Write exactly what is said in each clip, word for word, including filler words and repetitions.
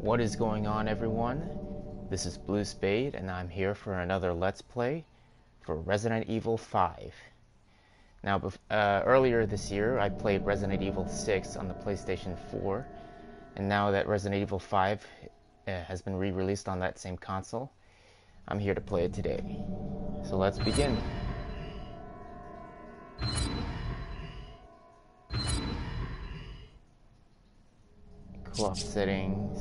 What is going on, everyone? This is BlueSpade, and I'm here for another Let's Play for Resident Evil five. Now, uh, earlier this year, I played Resident Evil six on the PlayStation four, and now that Resident Evil five uh, has been re-released on that same console, I'm here to play it today. So let's begin. Co-op settings.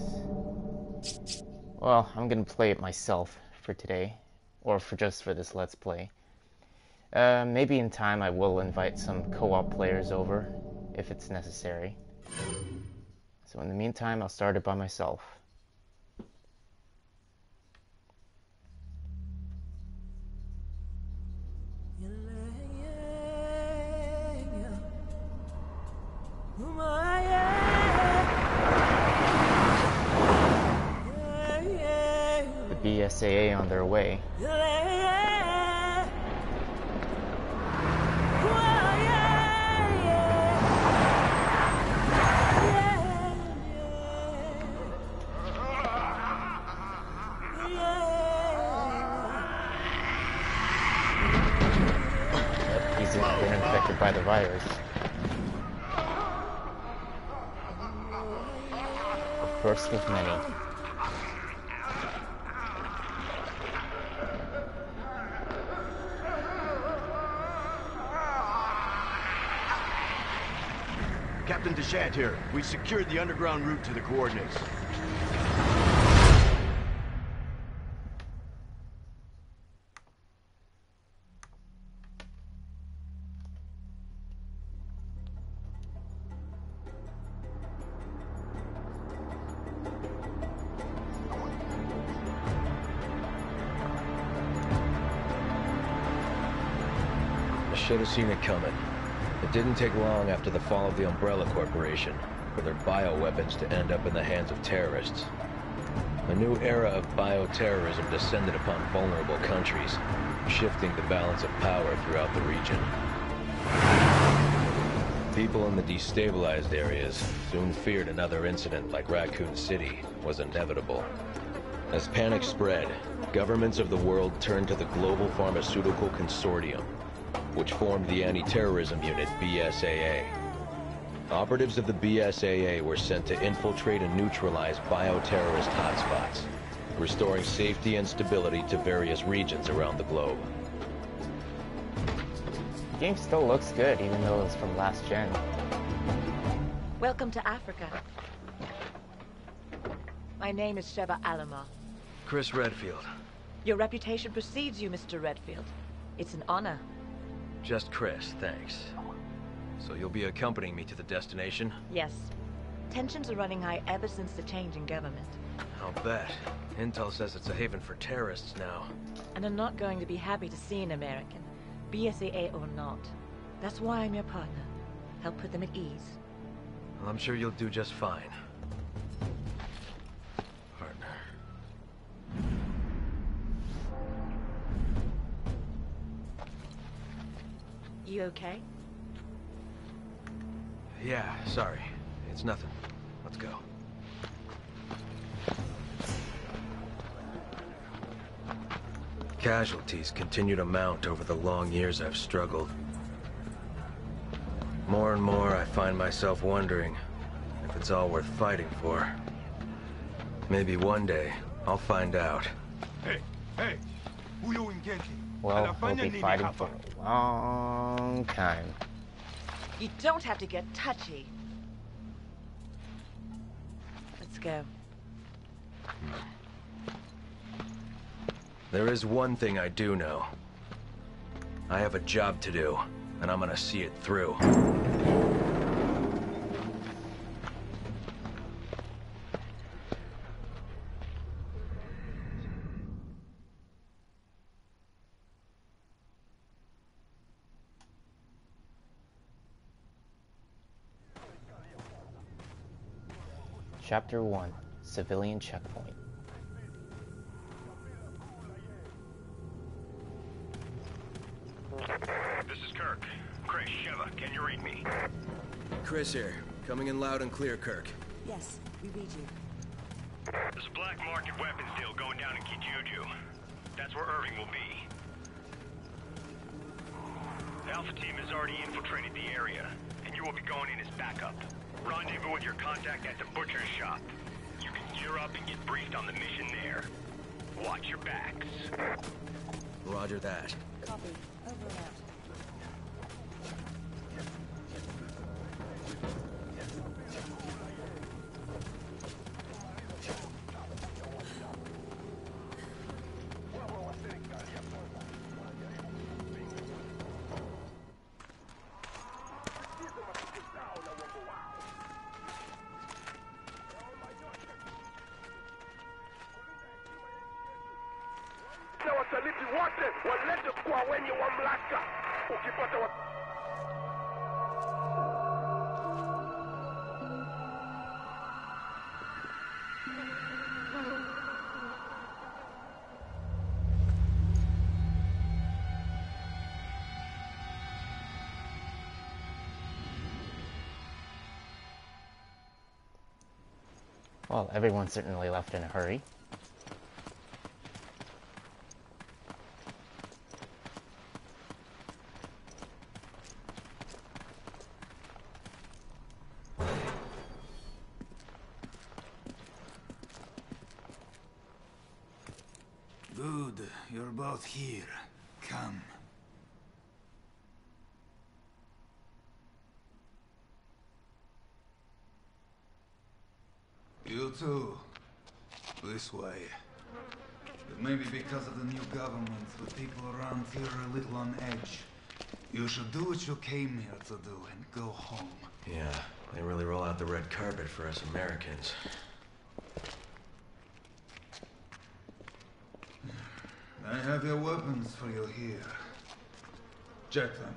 Well, I'm gonna play it myself for today, or for just for this Let's Play. Uh, maybe in time I will invite some co-op players over, if it's necessary. So in the meantime, I'll start it by myself. B S A A on their way. Yep, he's been infected by the virus. The first of many. Captain Deshant here. We secured the underground route to the coordinates. I should have seen it coming. It didn't take long after the fall of the Umbrella Corporation for their bioweapons to end up in the hands of terrorists. A new era of bioterrorism descended upon vulnerable countries, shifting the balance of power throughout the region. People in the destabilized areas soon feared another incident like Raccoon City was inevitable. As panic spread, governments of the world turned to the Global Pharmaceutical Consortium, which formed the anti-terrorism unit B S A A. Operatives of the B S A A were sent to infiltrate and neutralize bioterrorist hotspots, restoring safety and stability to various regions around the globe. The game still looks good, even though it's from last gen. Welcome to Africa. My name is Sheva Alomar. Chris Redfield. Your reputation precedes you, Mister Redfield. It's an honor. Just Chris, thanks. So you'll be accompanying me to the destination? Yes. Tensions are running high ever since the change in government. I'll bet. Intel says it's a haven for terrorists now. And I'm not going to be happy to see an American, B S A A or not. That's why I'm your partner. Help put them at ease. Well, I'm sure you'll do just fine. Partner. You okay? Yeah, sorry. It's nothing. Let's go. Casualties continue to mount over the long years I've struggled. More and more, I find myself wondering if it's all worth fighting for. Maybe one day, I'll find out. Hey, hey, who you engaging? Well, we'll be fighting for a long time. You don't have to get touchy. Let's go. There is one thing I do know. I have a job to do, and I'm gonna see it through. Chapter one, Civilian Checkpoint. This is Kirk. Chris, Sheva, can you read me? Chris here. Coming in loud and clear, Kirk. Yes, we read you. There's a black market weapons deal going down in Kijuju. That's where Irving will be. The Alpha team has already infiltrated the area, and you will be going in as backup. Rendezvous with your contact at the butcher's shop. You can gear up and get briefed on the mission there. Watch your backs. Roger that. Copy. Over and out. Na wasaliti wote walete kwa wenye mamlaka. Ukipata wa... Well, everyone certainly left in a hurry. Good, you're both here. Come. You too. This way. It may be because of the new government, but people around here are a little on edge. You should do what you came here to do and go home. Yeah, they really roll out the red carpet for us Americans. I have your weapons for you here. Check them.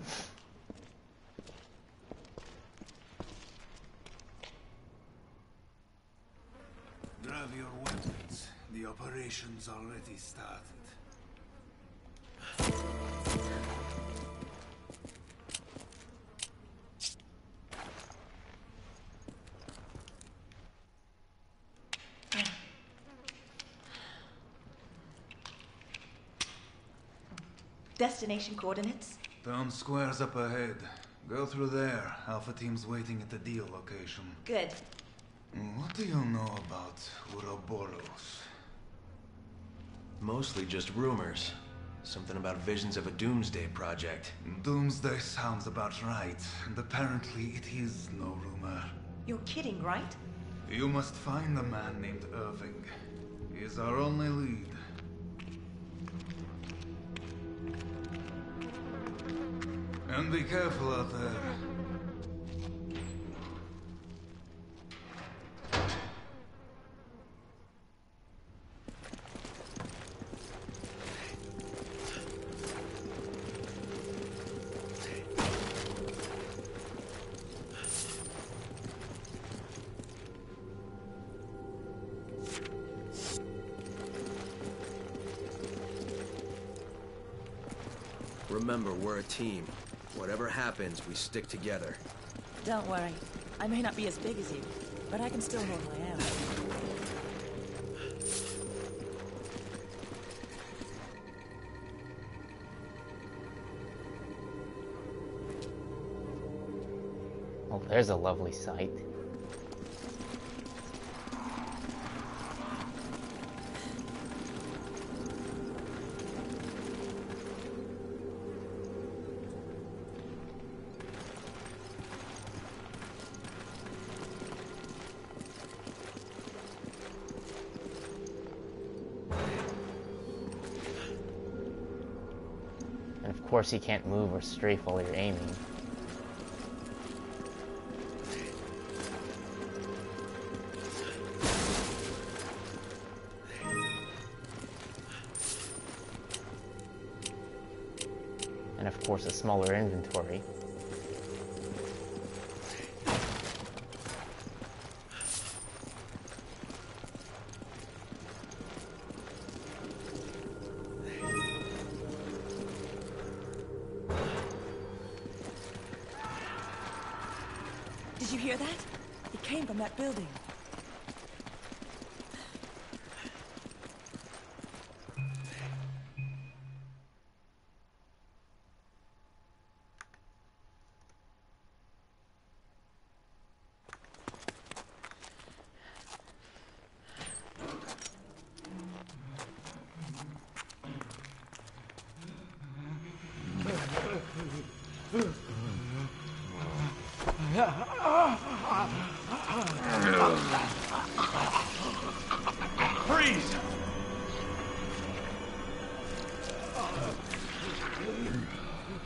Grab your weapons. The operation's already started. Destination coordinates? Town square's up ahead. Go through there. Alpha team's waiting at the deal location. Good. What do you know about Ouroboros? Mostly just rumors. Something about visions of a doomsday project. Doomsday sounds about right, and apparently it is no rumor. You're kidding, right? You must find a man named Irving. He is our only lead. And be careful out there. Remember, we're a team. Whatever happens, we stick together. Don't worry. I may not be as big as you, but I can still hold my own. Oh, there's a lovely sight. And of course you can't move or strafe while you're aiming. And of course a smaller inventory. Did you hear that? It came from that building.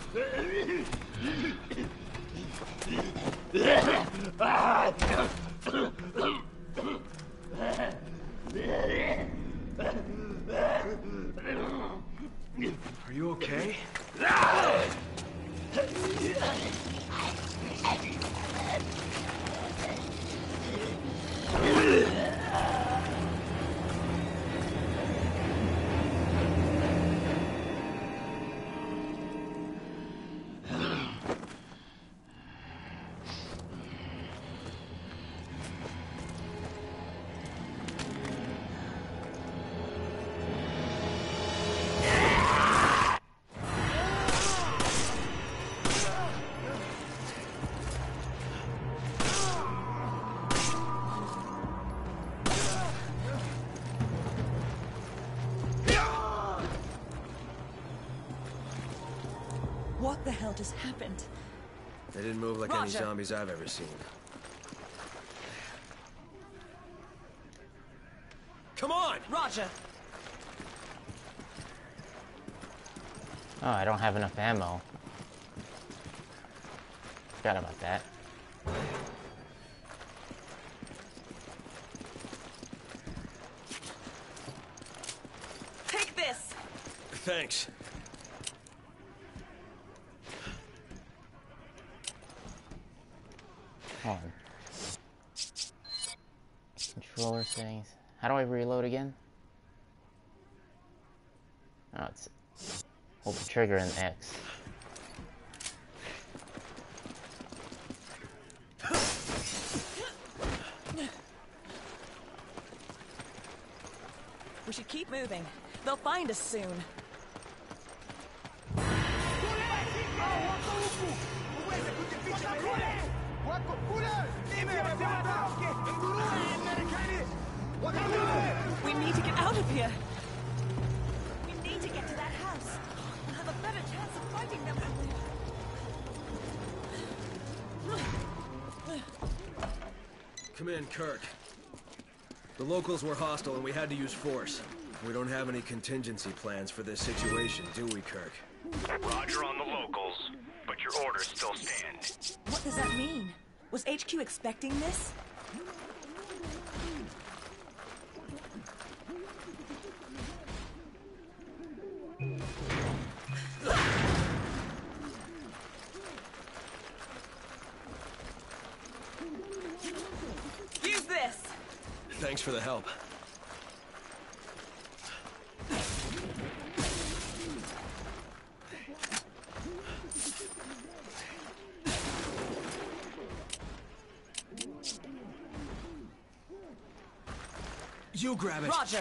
Are you okay? What the hell just happened? They didn't move like Roger. any zombies I've ever seen. Come on! Roger! Oh, I don't have enough ammo. Forgot about that. Take this! Thanks. Hold on. Controller settings. How do I reload again? Oh, it's hold the trigger and X. We should keep moving. They'll find us soon. We need to get out of here. We need to get to that house. We'll have a better chance of fighting them from there. Come in, Kirk. The locals were hostile and we had to use force. We don't have any contingency plans for this situation, do we, Kirk? Roger on the locals, but your orders still stand. What does that mean? Was H Q expecting this? Use this! Thanks for the help. You grab it. Roger!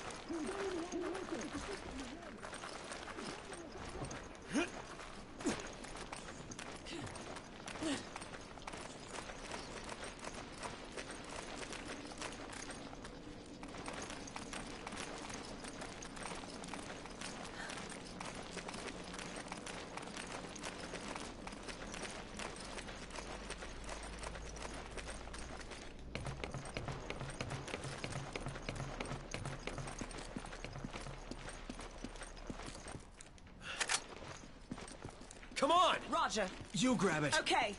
Come on! Roger! You grab it. Okay!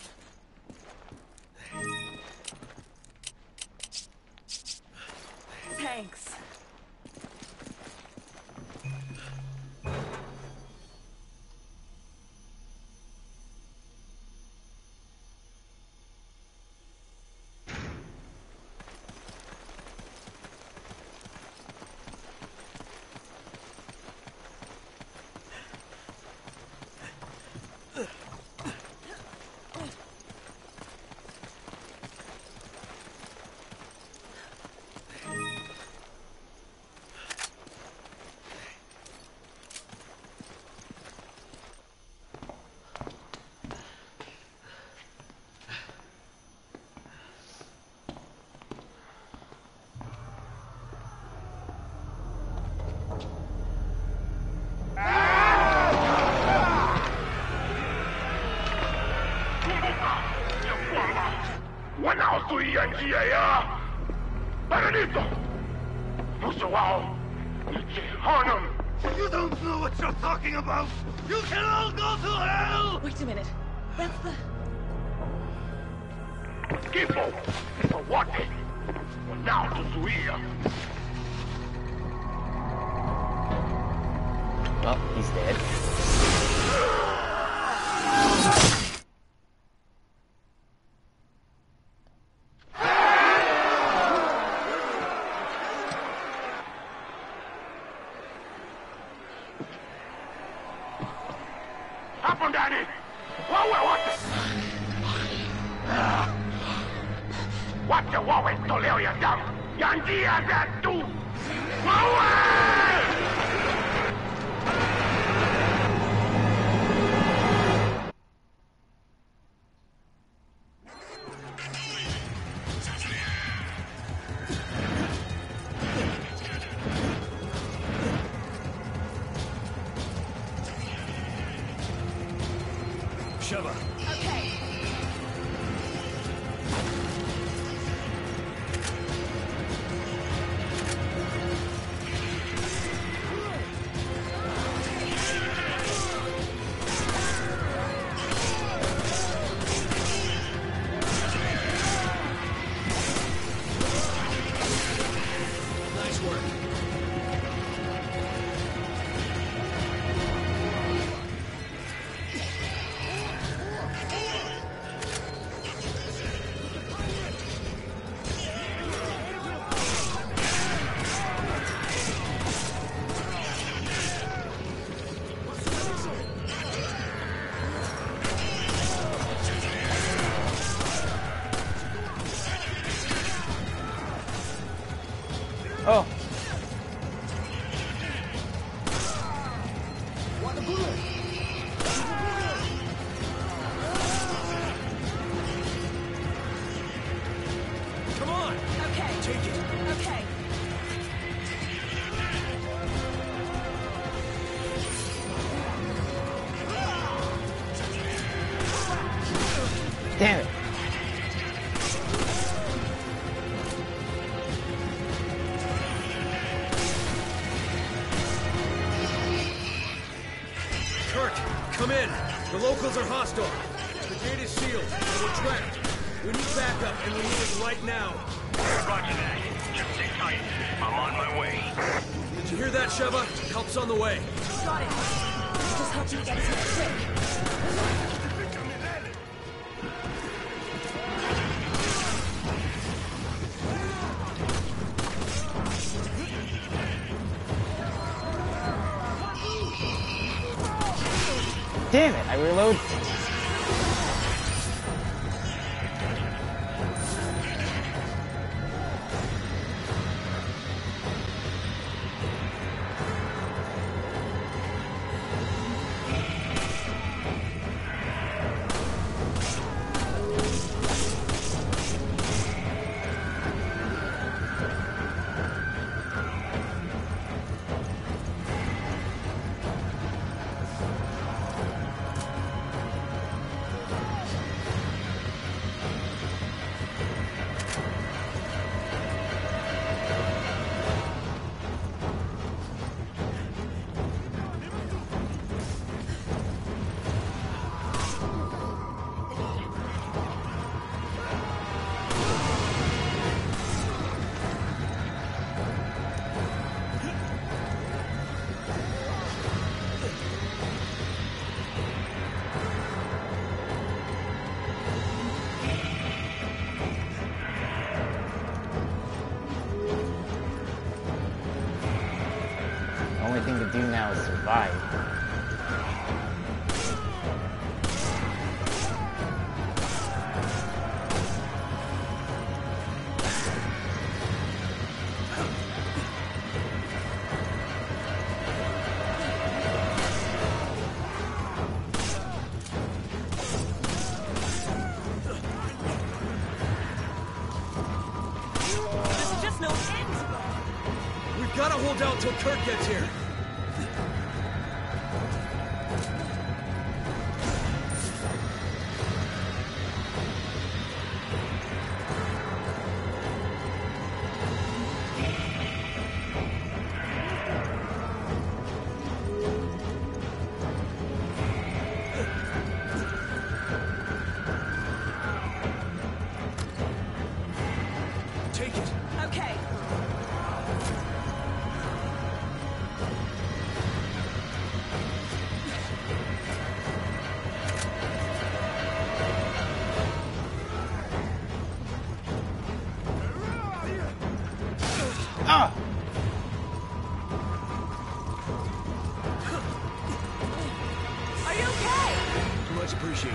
Thanks. Wanaozuia njia ya Paradito, mwisho wao ni Jehanamu. You don't know what you're talking about? You can all go to hell! Wait a minute. That's the... Tipo, for what? Now to Suia. Well, he's dead. Hapo ndani. Wawe wote. Wacha wawe toleo ya damu ya njia zetu. Wawe! Sheva. Okay. Nice work. Oh, Come on. Okay. Take it. Okay. damn it. Kirk, come in. The locals are hostile. The gate is sealed, and we're trapped. We need backup, and we need it right now. Roger that. Just stay tight. I'm on my way. Did you hear that, Sheva? Help's on the way. Got it. I just hope you get us here quick. Damn it, I reload. The only thing to do now is survive. There's just no end. We've got to hold out till Kirk gets here. Much appreciated.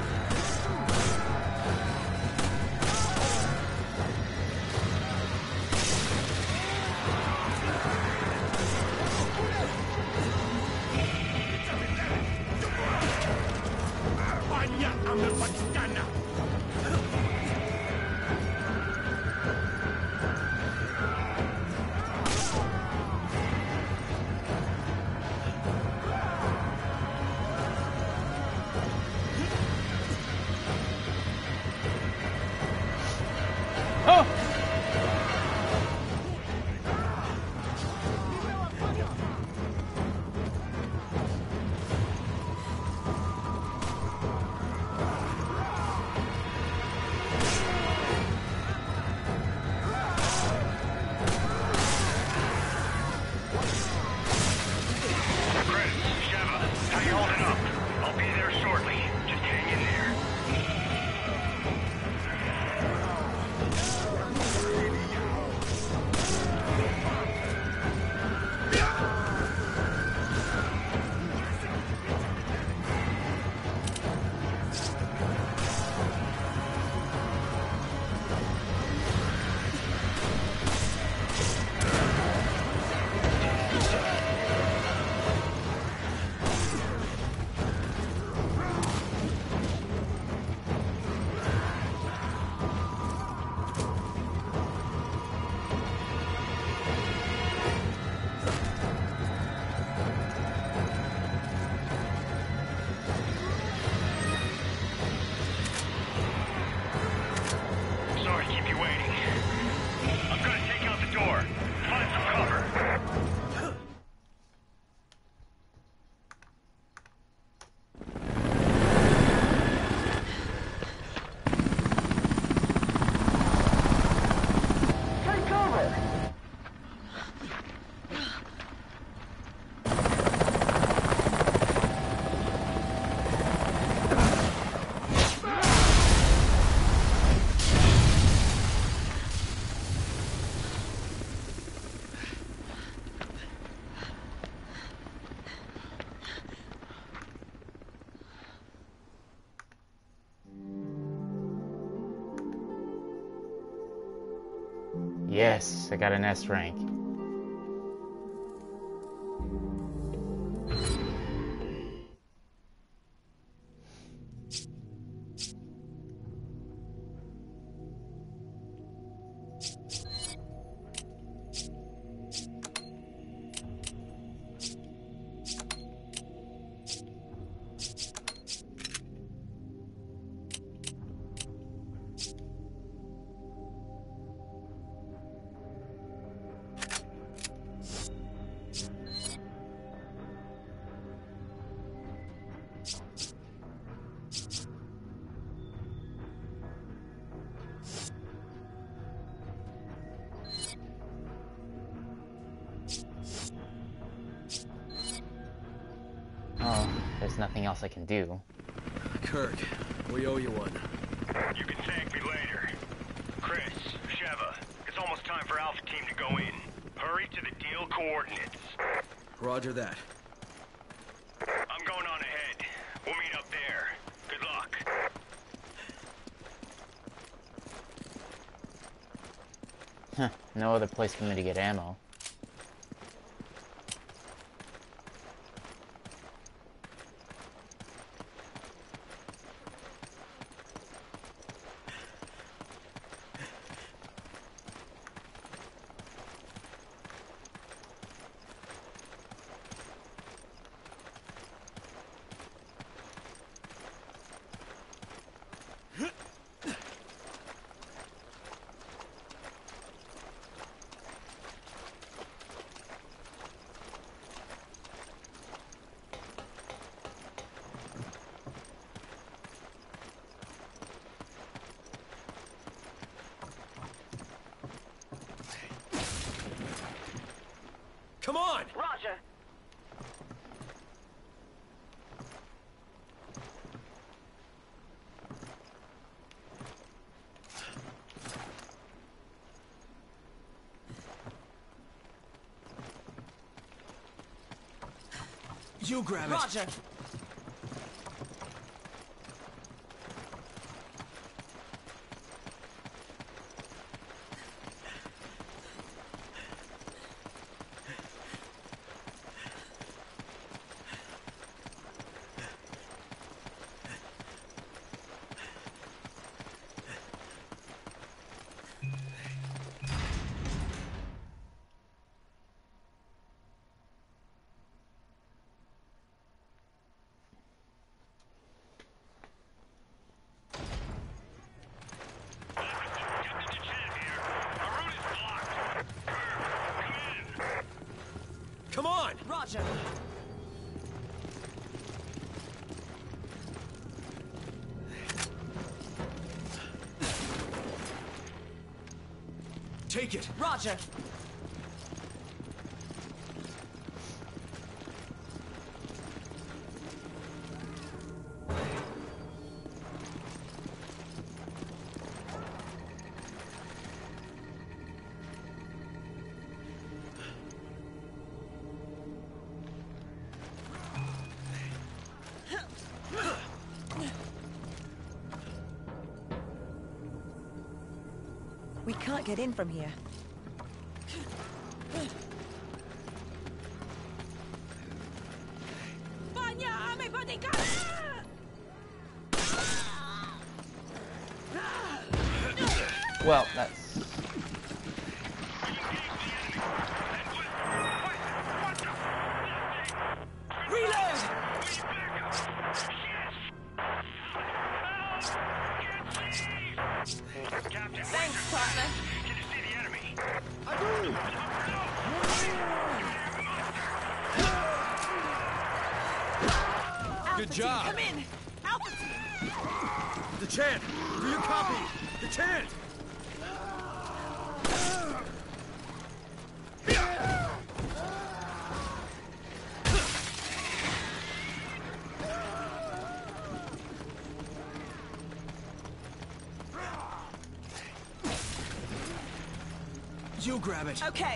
Yes, I got an S rank. Oh, there's nothing else I can do. Kirk, we owe you one. You can thank me later. Chris, Sheva, it's almost time for Alpha Team to go in. Hurry to the deal coordinates. Roger that. I'm going on ahead. We'll meet up there. Good luck. Huh, no other place for me to get ammo. Come on! Roger. You grab it. Roger. Take it! Roger. We can't get in from here. Well, that's... Reload! Thanks, partner. Can you see the enemy? Good Alpha job. Team, come in. Alpha Team. The chant! Do you copy? The chant! You grab it. Okay.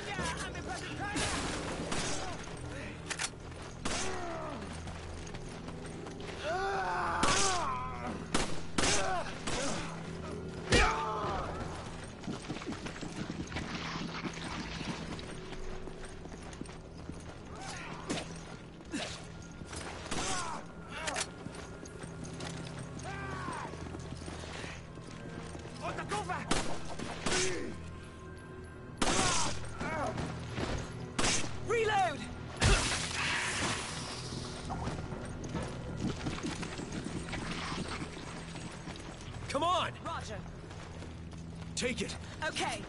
Reload! Come on! Roger. Take it! Okay.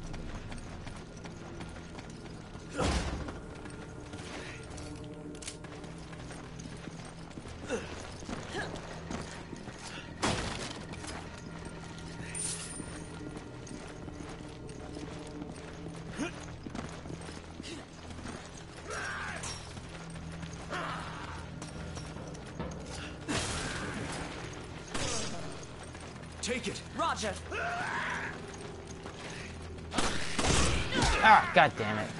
Take it! Roger. Ah, god damn it.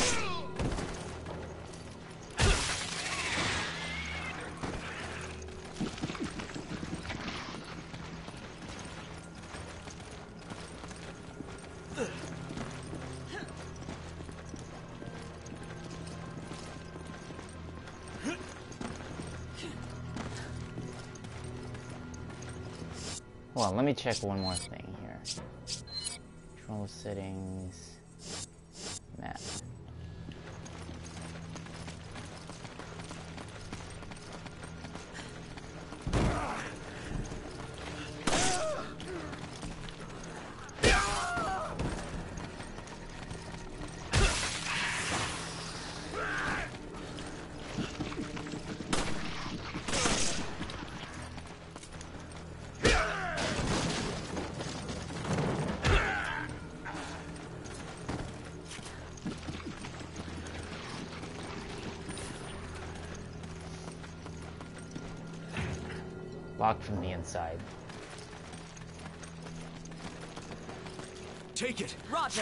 Hold on, let me check one more thing here. Control settings. Map. Locked from the inside. Take it! Roger.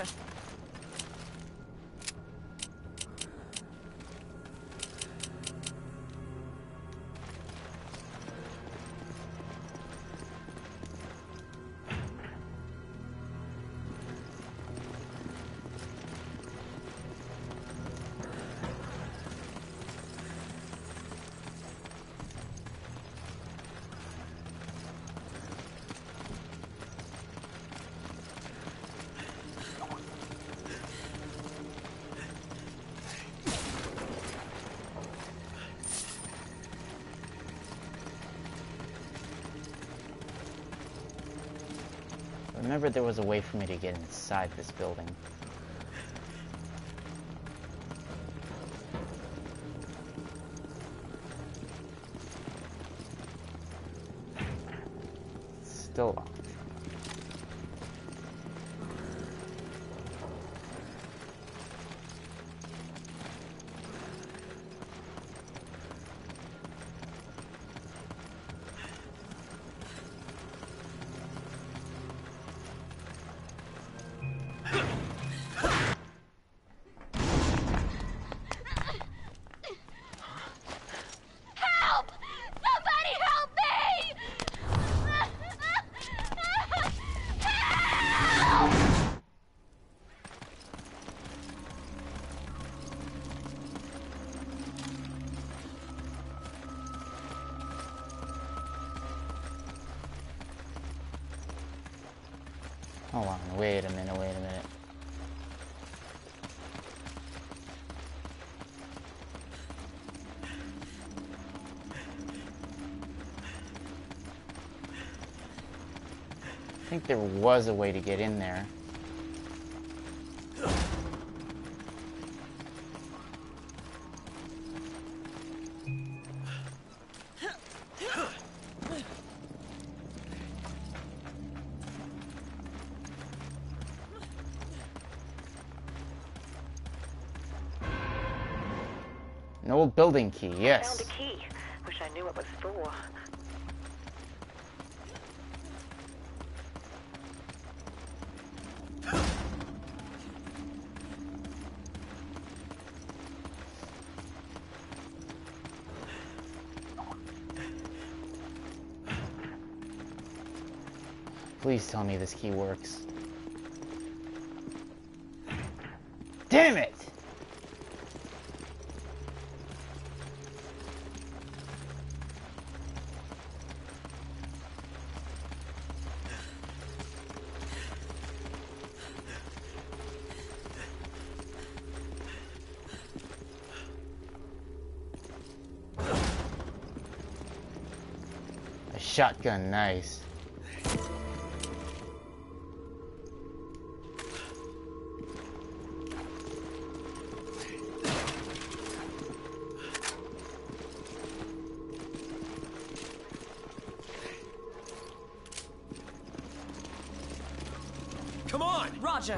Remember, there was a way for me to get inside this building. Still locked. Hold on, wait a minute, wait a minute. I think there was a way to get in there. An old building key, yes. Found a key. Wish I knew what it was for. Please tell me this key works. Damn it! A shotgun, nice. Come on! Roger.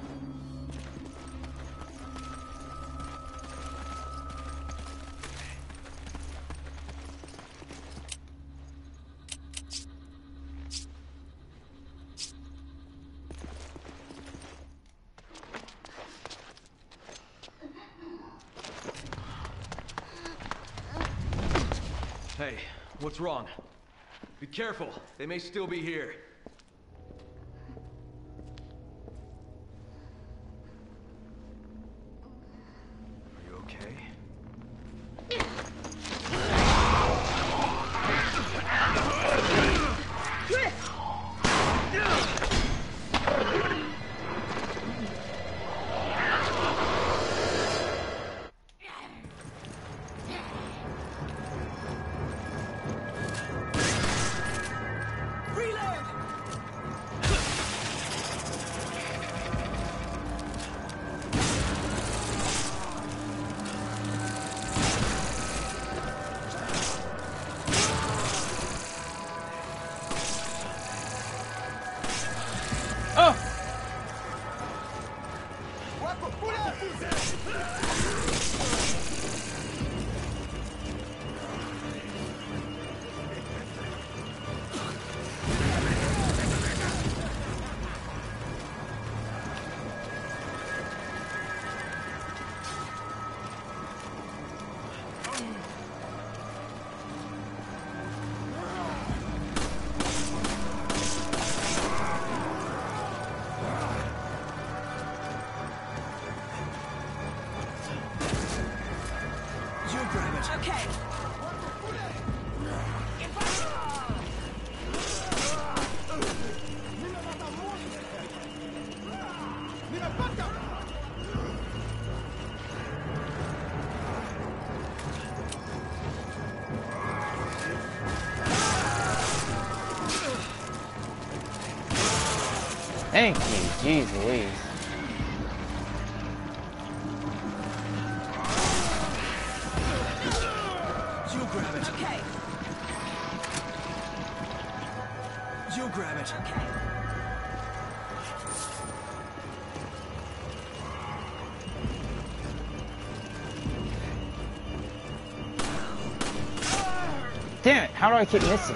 Hey, what's wrong? Be careful. They may still be here. Are you okay? Okay. Thank you, jeez Louise. You grab it. Okay. You grab it. Okay. Damn it, how do I keep missing?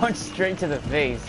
punched straight to the face.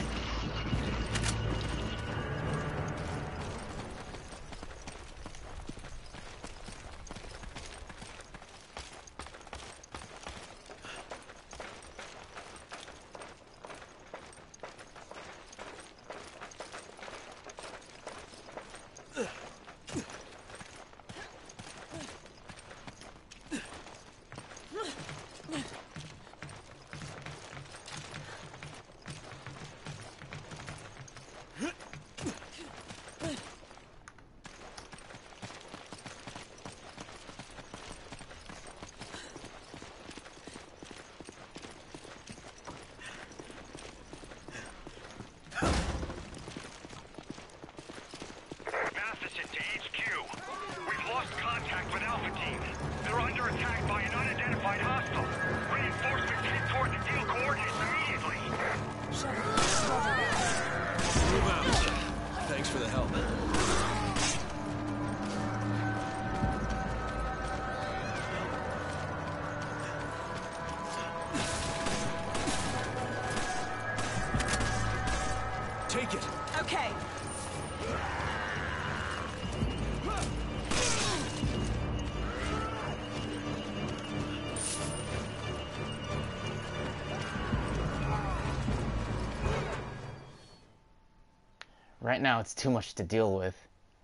Take it. Okay. Right now, it's too much to deal with.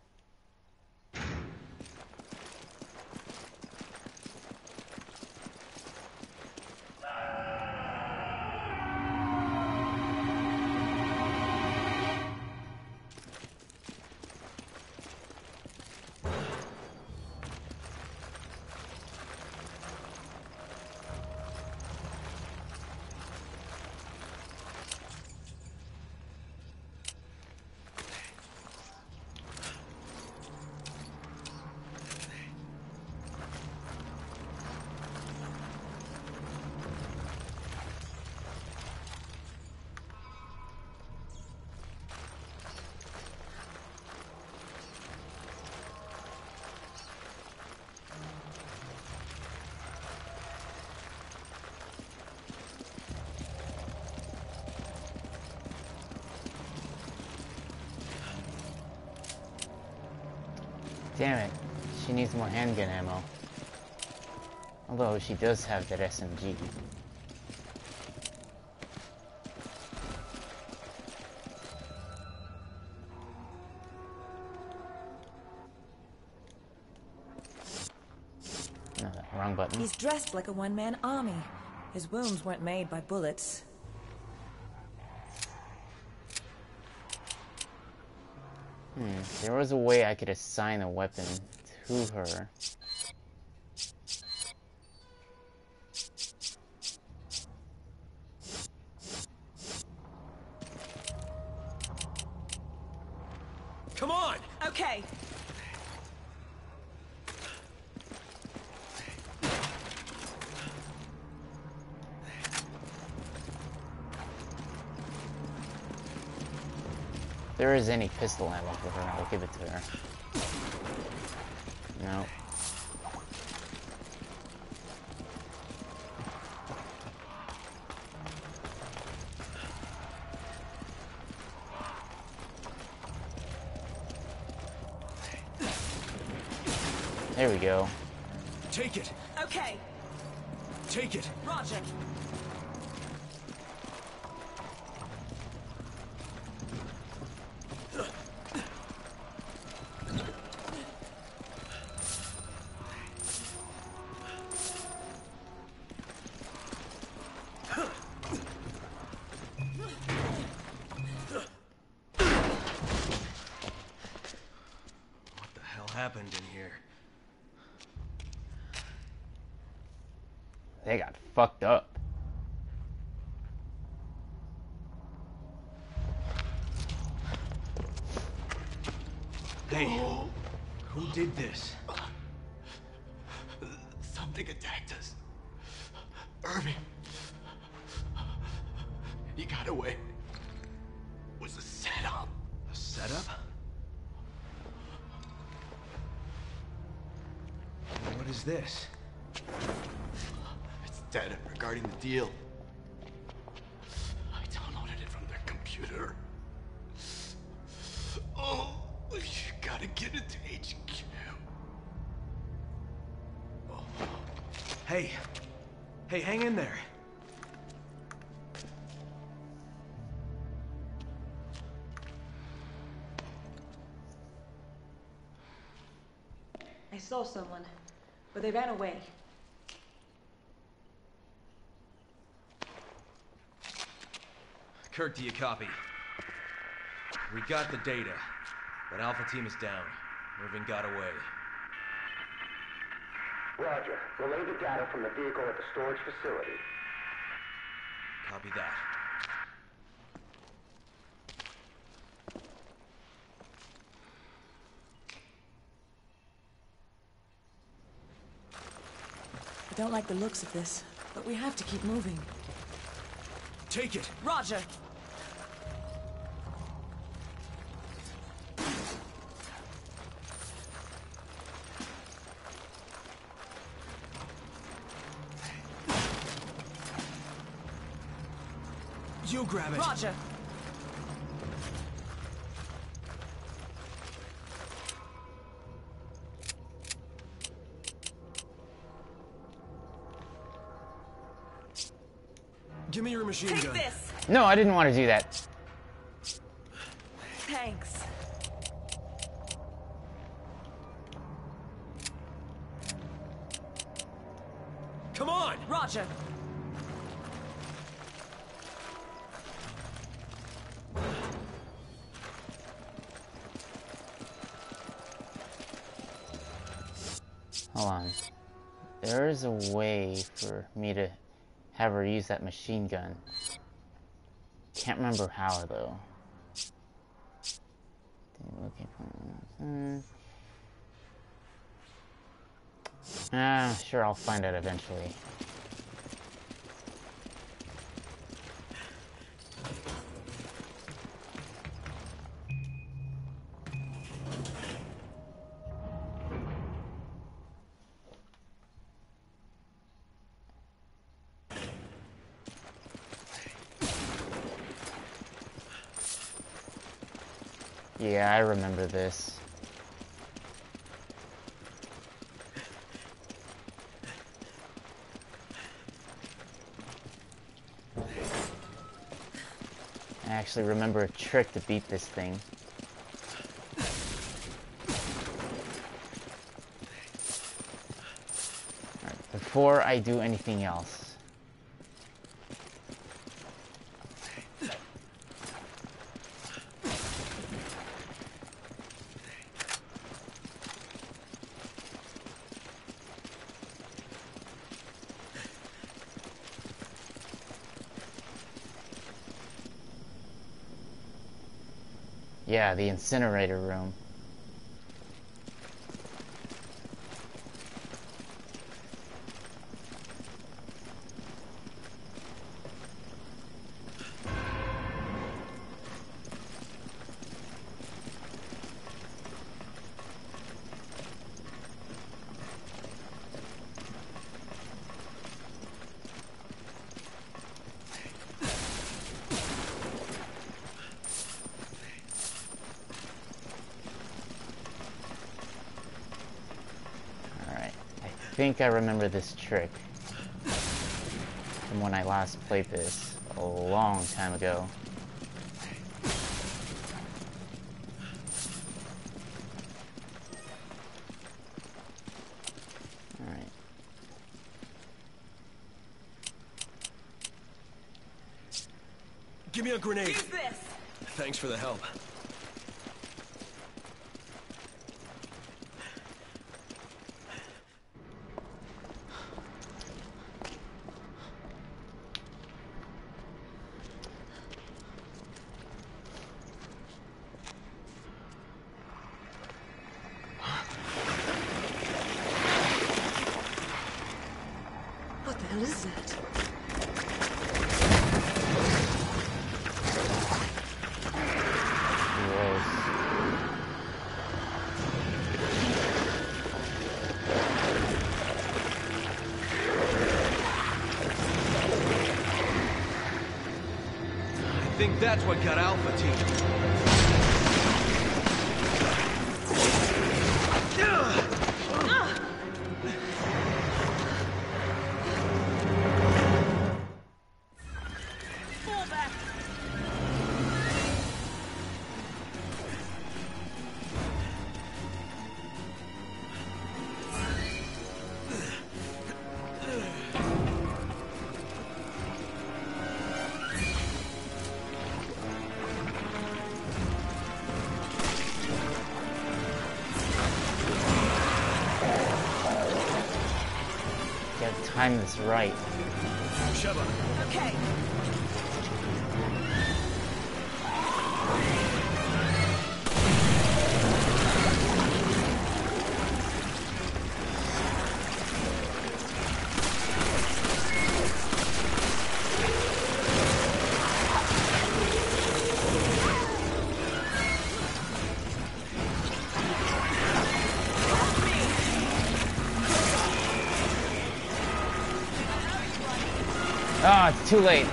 Damn it, she needs more handgun ammo. Although she does have that S M G. No, wrong button. He's dressed like a one-man army. His wounds weren't made by bullets. Hmm, there was a way I could assign a weapon to her. Come on! Okay. If there is any pistol ammo for her, I'll give it to her. No. There we go. Take it! Okay. Take it! Roger. Happened in here. They got fucked up. Hey, who did this? Something attacked us. Irving. He got away. It was a setup. A setup? What is this? It's data regarding the deal. I told gotta get into H Q. Hey. Hey, hang in there. I saw someone, but they ran away. Kirk, do you copy? We got the data, but Alpha Team is down. Irving got away. Roger. Relay the data from the vehicle at the storage facility. Copy that. I don't like the looks of this, but we have to keep moving. Take it! Roger! You grab it! Roger! Give me your machine Take gun. this! No, I didn't want to do that. Thanks. Come on! Roger! Hold on. There is a way for me to have her use that machine gun. Can't remember how though. Looking for. Hmm. Ah, sure, I'll find out eventually. Yeah, I remember this. I actually remember a trick to beat this thing. Alright, before I do anything else. Yeah, the incinerator room. I think I remember this trick from when I last played this a long time ago. Alright. Give me a grenade. Use this! Thanks for the help. What the hell is that? I think that's what got Alpha Team. time this right. Sheva. Okay. Ah, it's too late.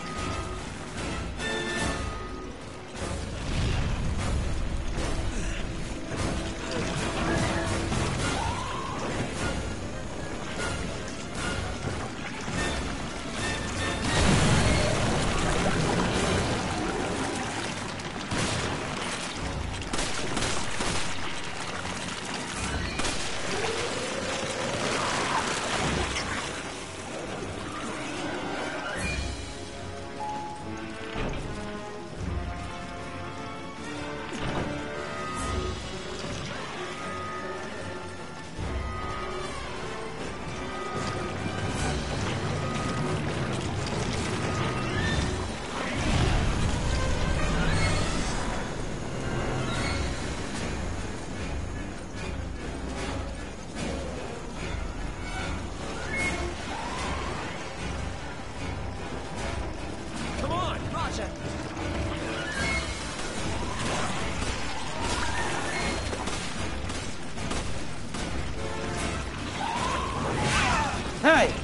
Come on! Roger. Hey!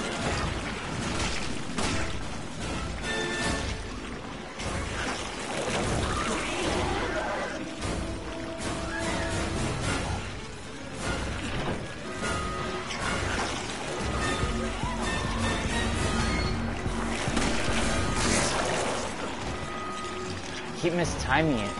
Keep mistiming it.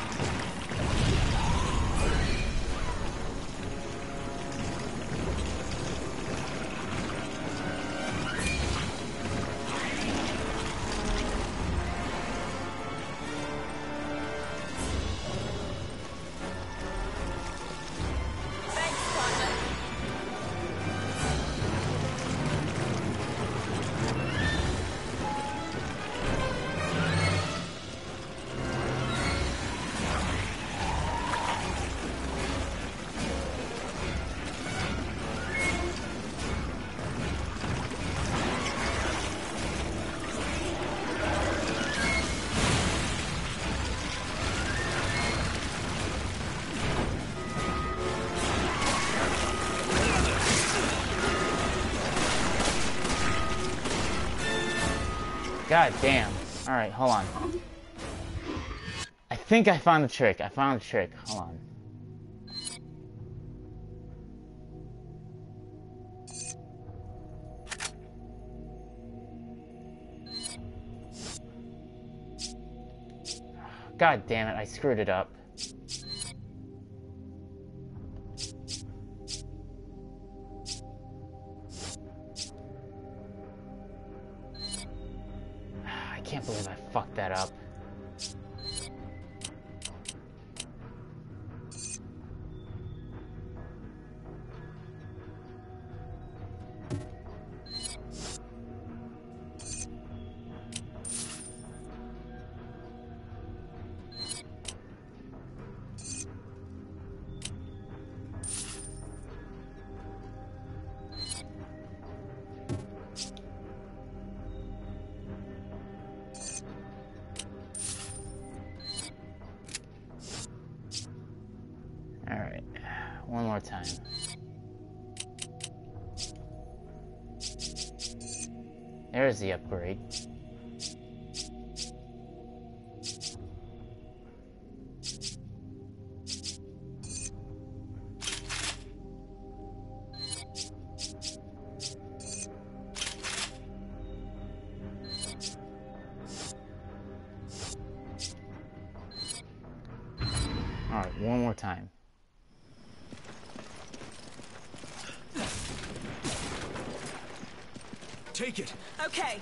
Thanks, partner. God damn. Alright, hold on. I think I found the trick. I found the trick. Hold on. God damn it, I screwed it up. I can't believe I fucked that up. Alright, one more time. There's the upgrade. Alright, one more time. Take it! Okay.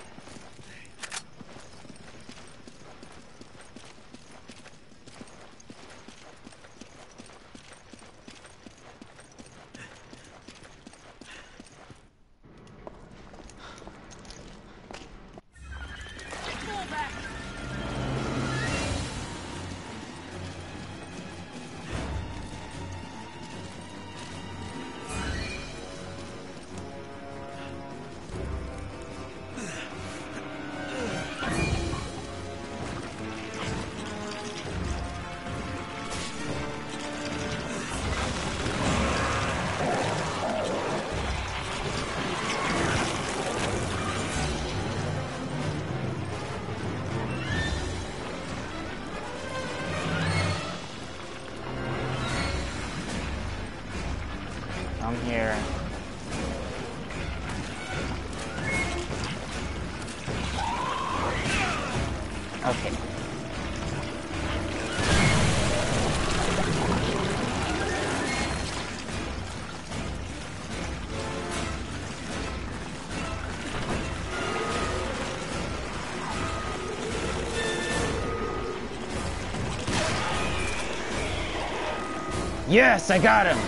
I'm here. Okay. Yes, I got him!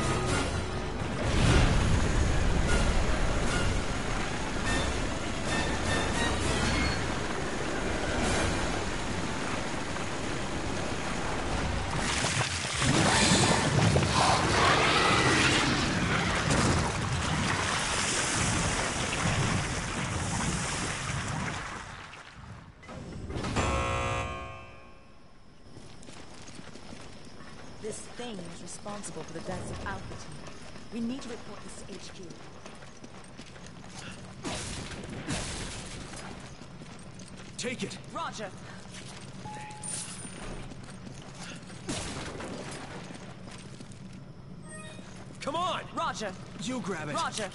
This thing is responsible for the deaths of Alpha Team. We need to report this to H Q. Take it! Roger! Come on! Roger! You grab it! Roger!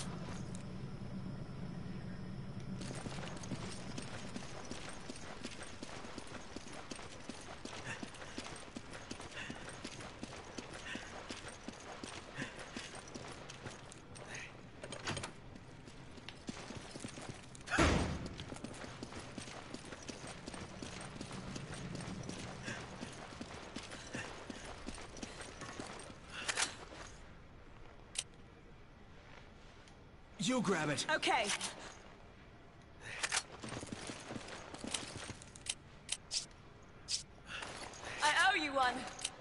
You grab it! Okay! I owe you one!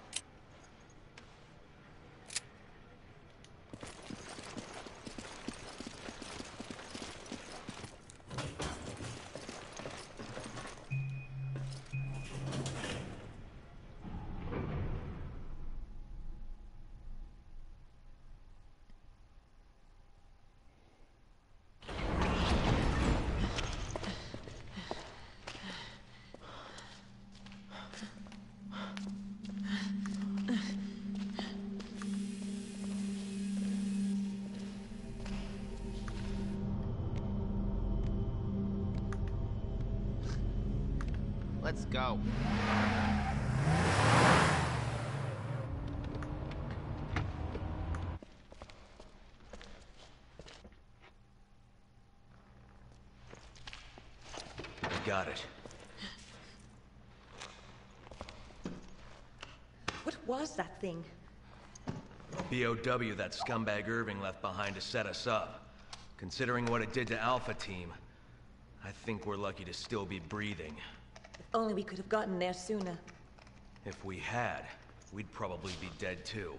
Let's go. Got it. What was that thing? B O W that scumbag Irving left behind to set us up. Considering what it did to Alpha Team, I think we're lucky to still be breathing. If only we could have gotten there sooner. If we had, we'd probably be dead too.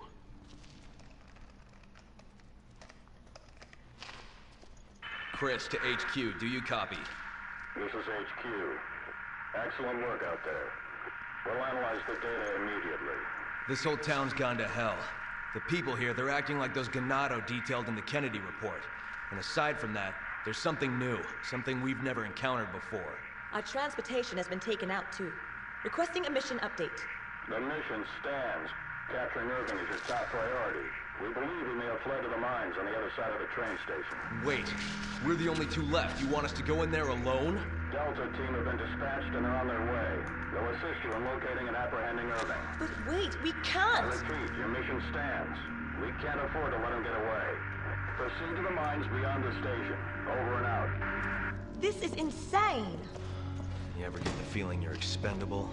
Chris to H Q, do you copy? This is H Q. Excellent work out there. We'll analyze the data immediately. This whole town's gone to hell. The people here, they're acting like those Ganado detailed in the Kennedy report. And aside from that, there's something new, something we've never encountered before. Our transportation has been taken out too. Requesting a mission update. The mission stands. Capturing Irving is your top priority. We believe he may have fled to the mines on the other side of the train station. Wait, we're the only two left. You want us to go in there alone? Delta team have been dispatched and are on their way. They'll assist you in locating and apprehending Irving. But wait, we I can't! repeat, your mission stands. We can't afford to let him get away. Proceed to the mines beyond the station. Over and out. This is insane! You ever get the feeling you're expendable?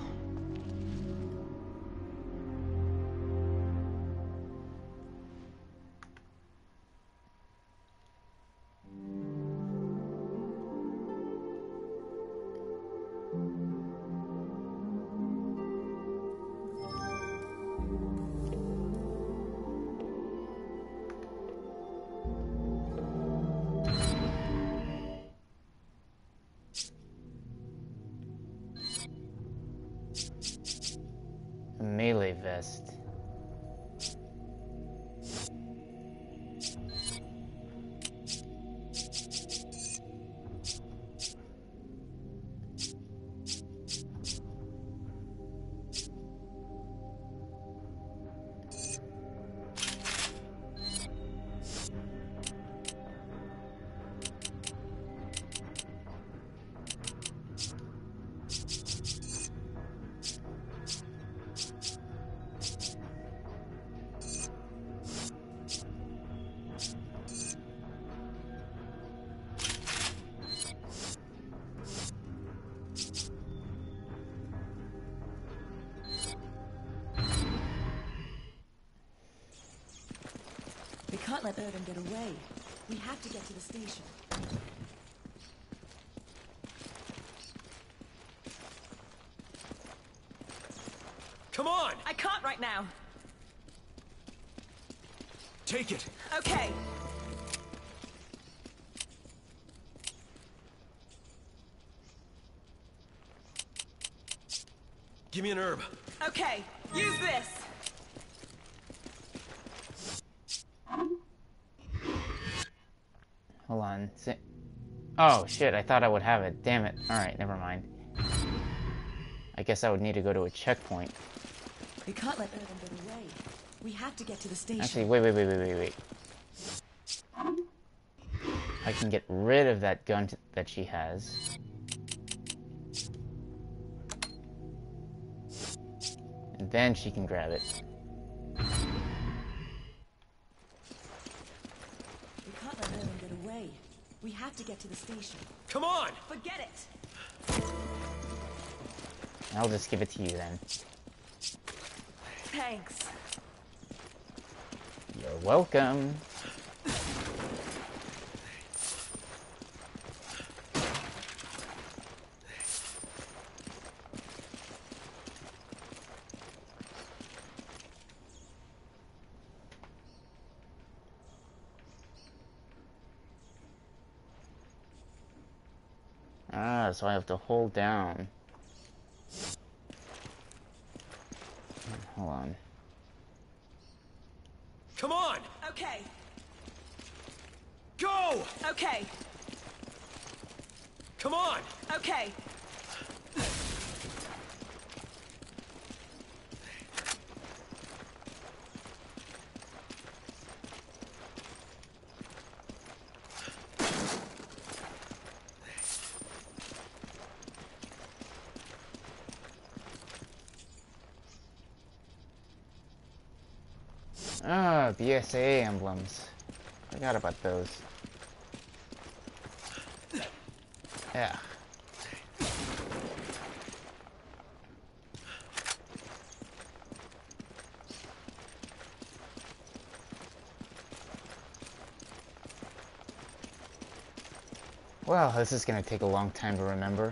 Melee vest. can't let Irving get away. We have to get to the station. Come on! I can't right now. Take it! Okay. Give me an herb. Okay, use this. Hold on. Si- Oh, shit, I thought I would have it. Damn it. Alright, never mind. I guess I would need to go to a checkpoint. We can't let Irving get away. We have to get to the station. Actually, wait, wait, wait, wait, wait, wait. I can get rid of that gun t- that she has. And then she can grab it. We can't let Irving get away. We have to get to the station. Come on! Forget it! I'll just give it to you then. Thanks. You're welcome. Ah, so I have to hold down. Hold on. Come on! Okay. Go! Okay. Come on! Okay. Ah, B S A emblems. Forgot about those. Yeah. Well, this is gonna take a long time to remember.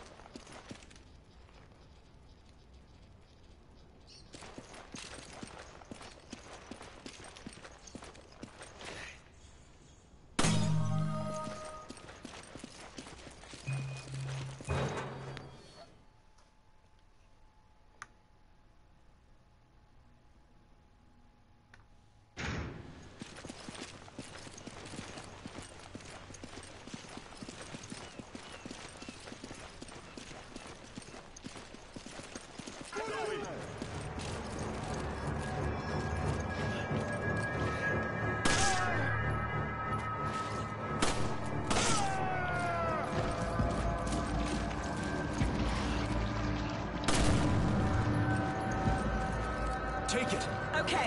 Take it! Okay.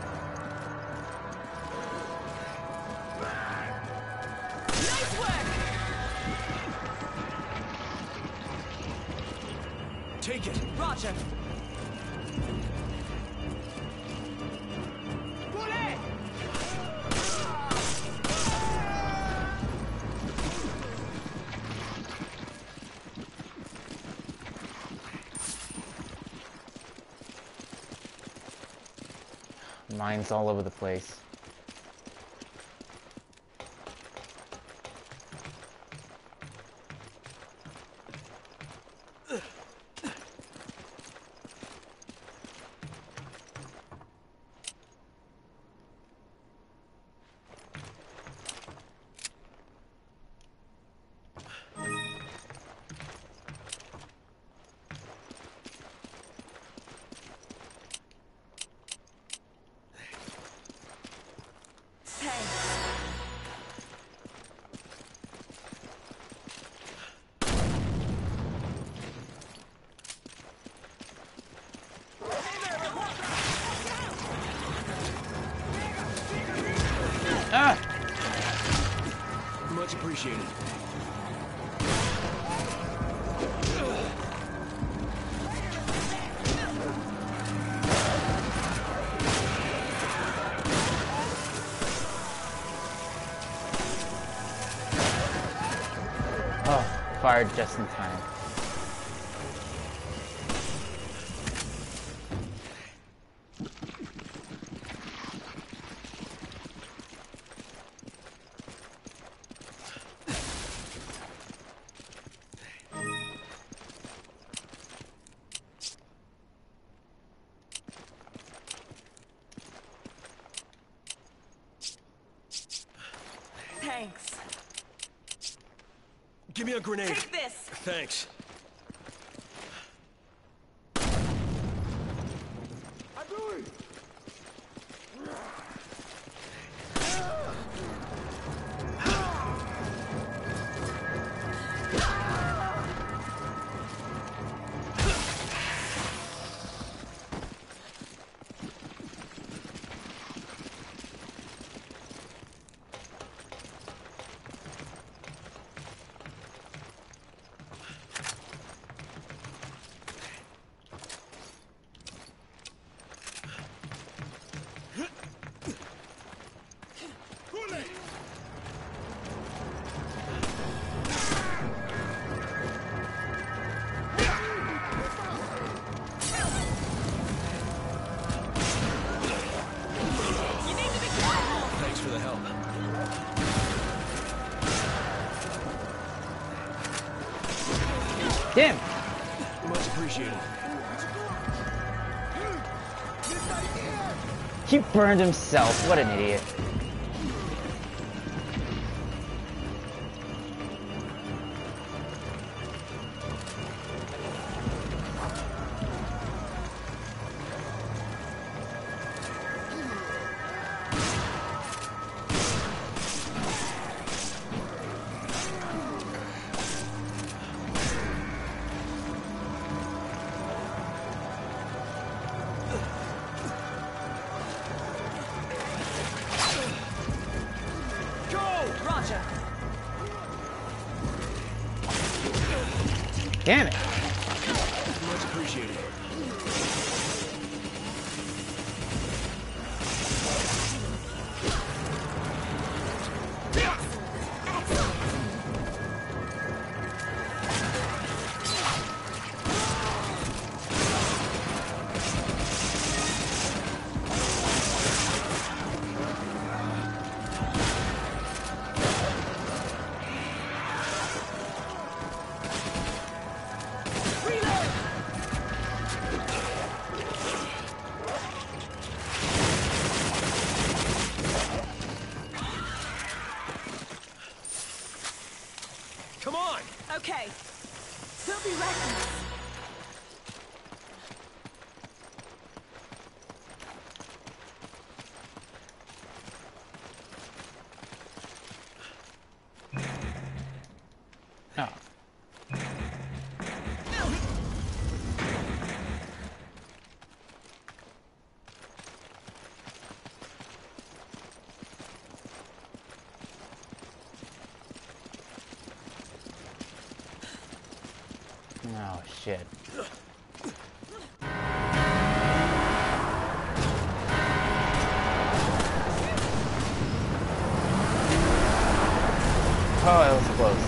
Nice work! Take it! Roger. Mines all over the place. Ah! Much appreciated. fired just in time. Thanks. Give me a grenade. Take this. Thanks. Damn! Much appreciated. He burned himself. What an idiot. Damn it. Much appreciated. Come on! Okay. We'll be right. Oh. Oh, shit. Oh, that was close.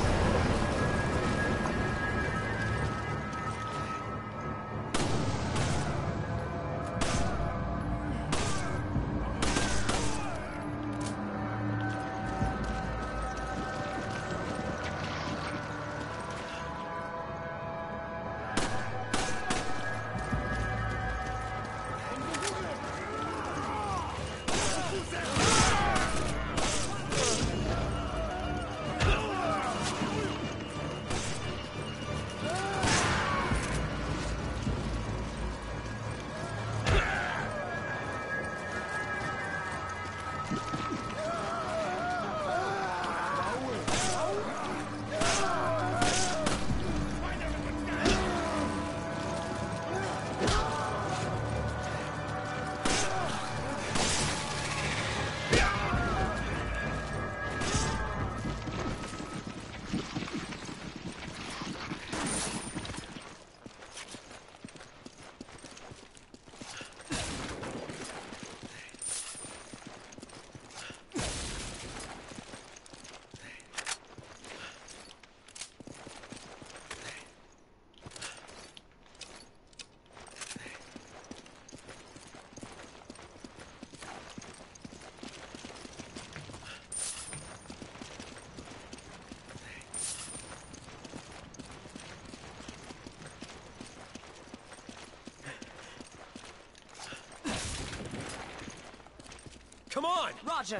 Come on! Roger.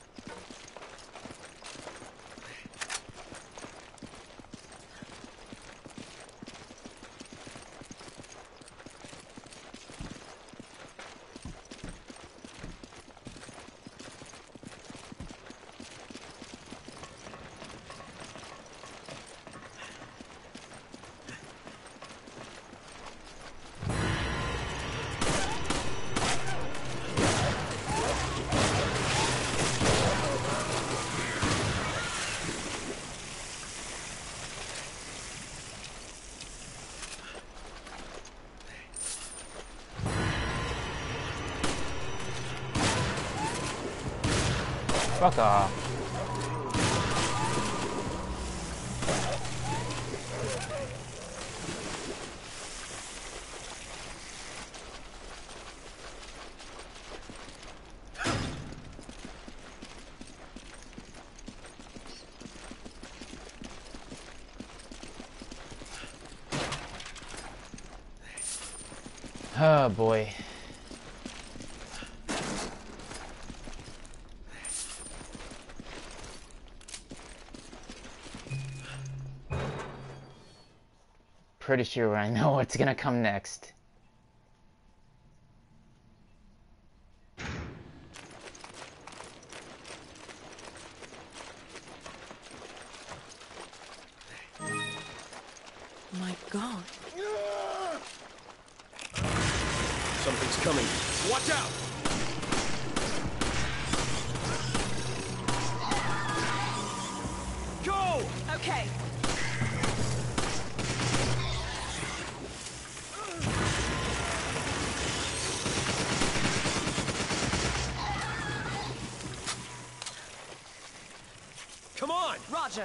Fuck off. Oh boy. Pretty sure I know what's gonna come next. My God. Something's coming. Watch out! Go! Okay. Come on! Roger.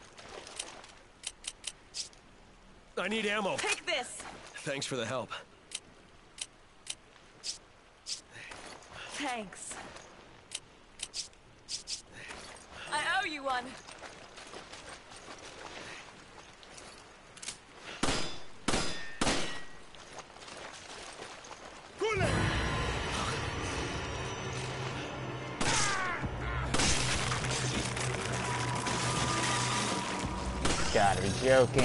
I need ammo. Take this. Thanks for the help. Thanks. I owe you one. Gotta be joking.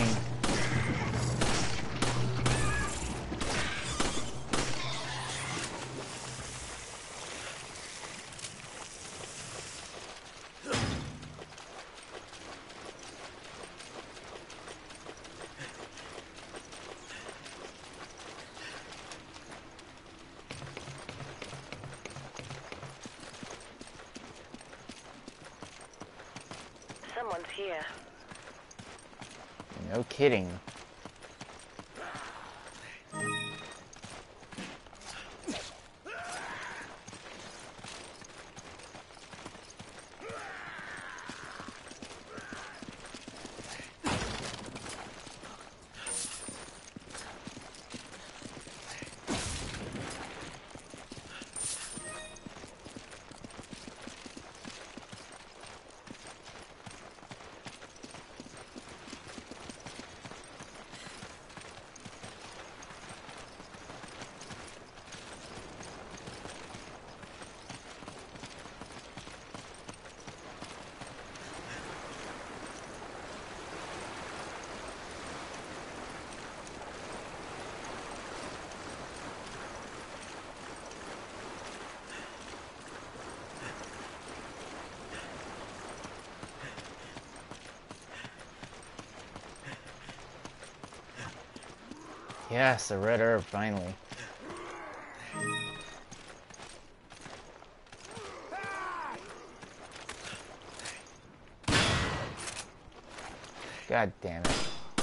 Someone's here. No kidding. Yes, a red herb, finally. God damn it.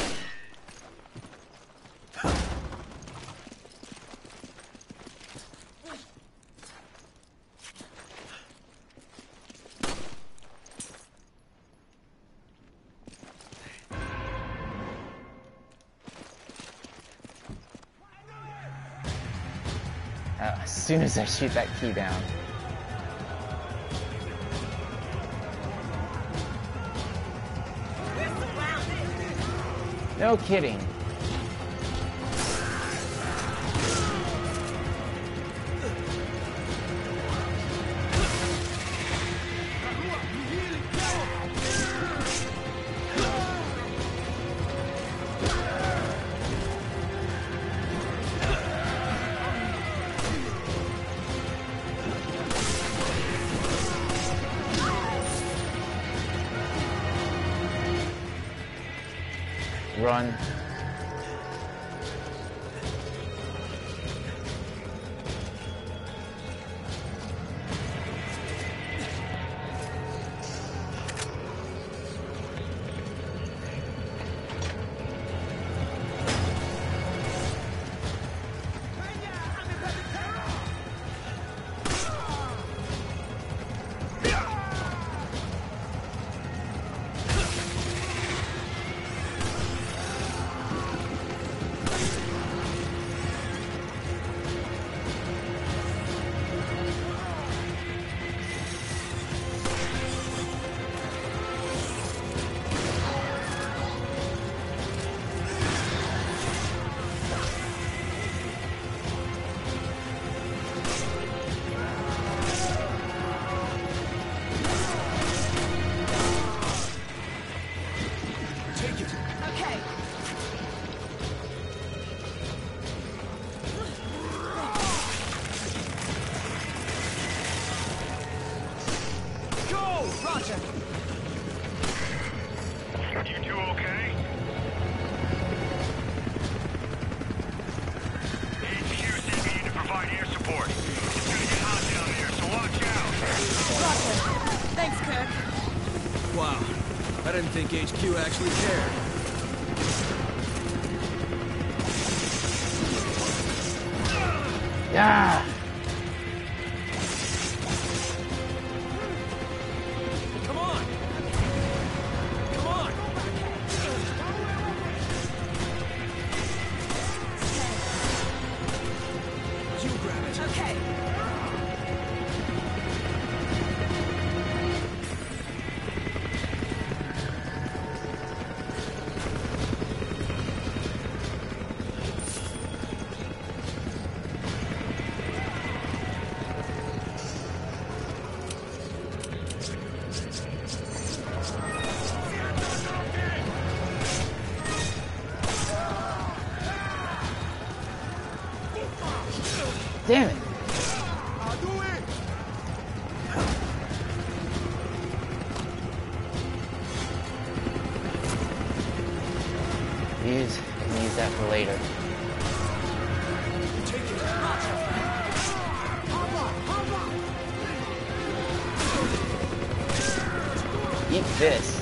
Uh, as soon as I shoot that key down. No kidding. Run. I didn't think H Q actually cared. Yeah. Come on! Come on! You grab it. Okay. Damn it. Use, I can use that for later. Eat this.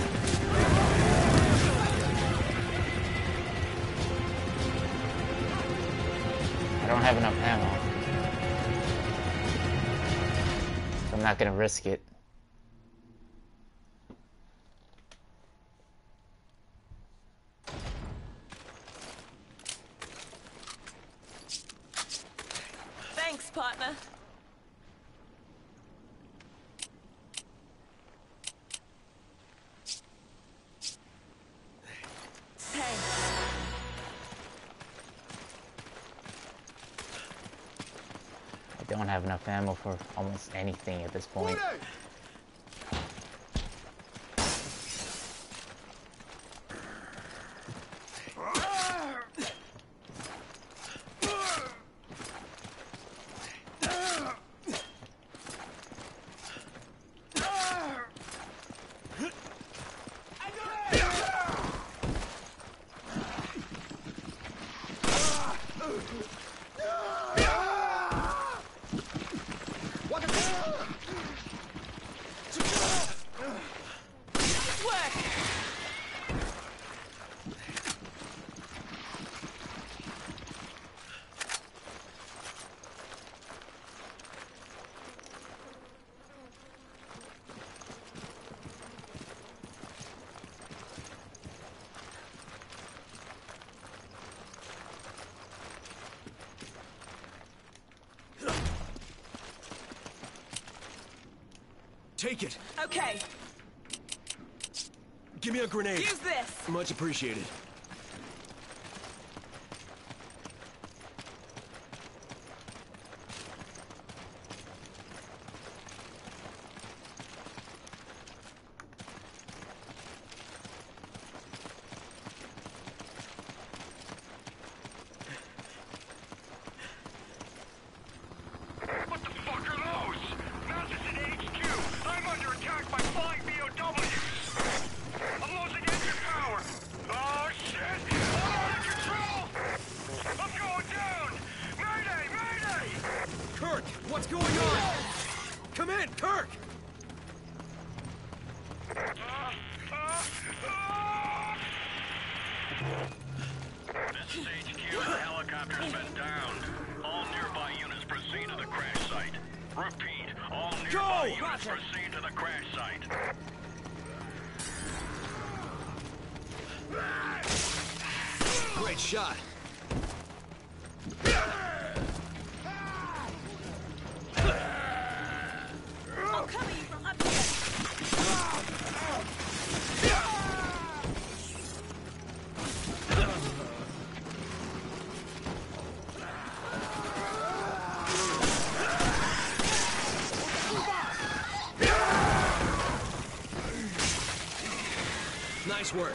I don't have enough ammo. So I'm not gonna risk it. Thanks, partner. Hey. I don't have enough ammo for almost anything at this point. Take it. Okay. Give me a grenade. Use this. Much appreciated. Oh, This is H Q. The helicopter's been downed. All nearby units proceed to the crash site. Repeat, all nearby units Roger. proceed to the crash site. Great shot. I'll cover you from up here. Nice work.